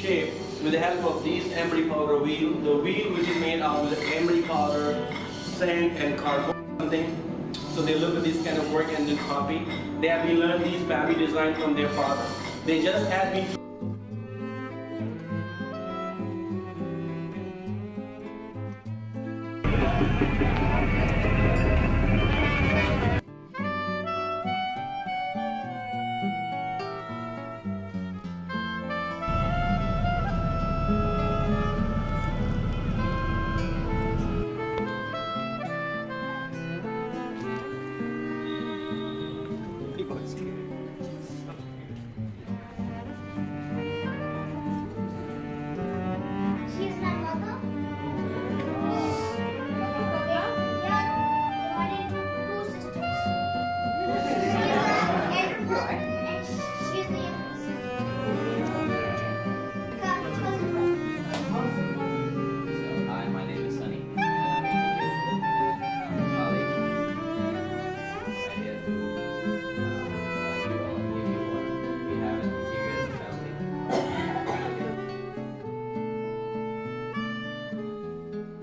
shape with the help of these emery powder wheel. The wheel which is made out with emery powder, sand and carbon something. So they look at this kind of work and then copy. They have been learned these family design from their father. They just had been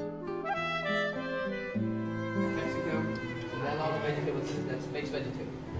vegetables, that's mixed vegetable.